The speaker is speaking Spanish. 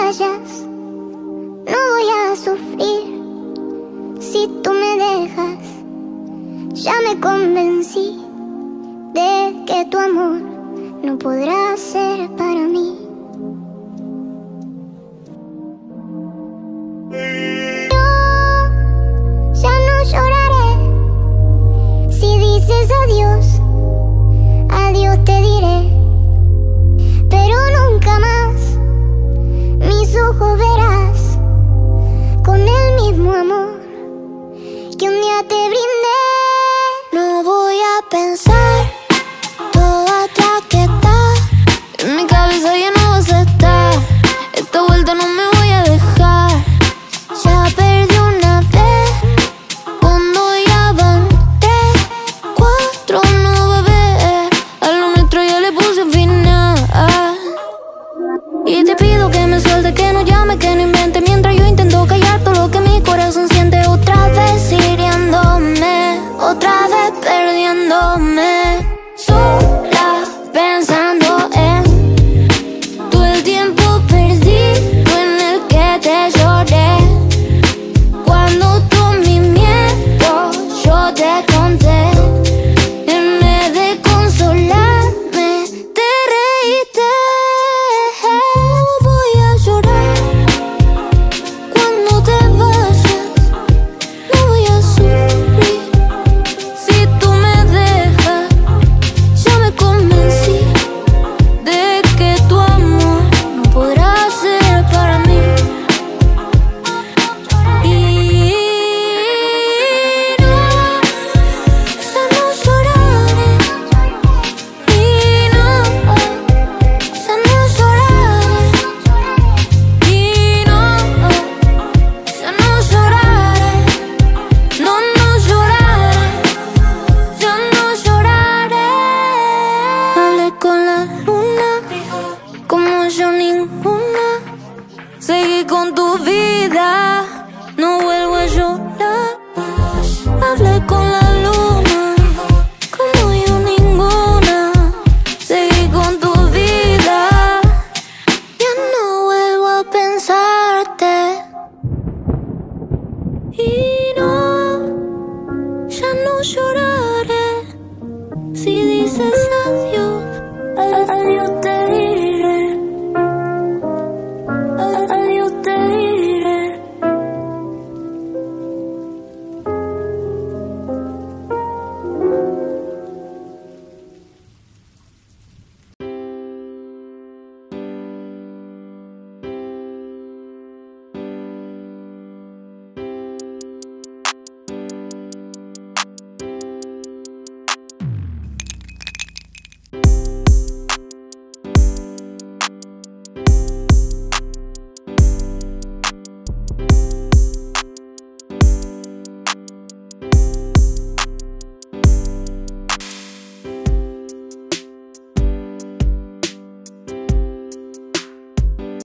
vayas, no voy a sufrir. Si tú me dejas, ya me convencí de que tu amor no podrá ser para mí. Yo ya no lloraré. Si dices adiós, adiós te diré. Pero nunca más mis ojos verás con el mismo amor que un día te brindé. No voy a pensar todo atrás que está. En mi cabeza ya no vas a estar. Esta vuelta no me voy a dejar. Ya perdí una vez cuando ya van 3, 4, no bebé. A lo nuestro ya le puse final. Y te pido que me suelte, que no llame, que no invente, mientras yo intento callar todo lo que mi corazón siente. Otra vez hiriéndome, otra vez perdiéndome, sola pensando en todo el tiempo perdido en el que te lloré. Cuando tú mi miedo yo te conté, en vez de consolarme te reíste. No voy a llorar cuando te vayas, no voy a sufrir. Si tú me dejas, ya me convencí de que tu amor no podrá ser para mí. Y no, ya no lloraré. Y no, ya no lloraré. Y no, ya no lloraré. No, no lloraré. Ya no lloraré. Hablé con la luna, como yo ninguna. Seguí con tu vida, no vuelvo a llorar. Hablé con la luna, como yo ninguna. Seguí con tu vida, ya no vuelvo a pensarte. Y no, ya no lloraré. Si dices adiós, adiós.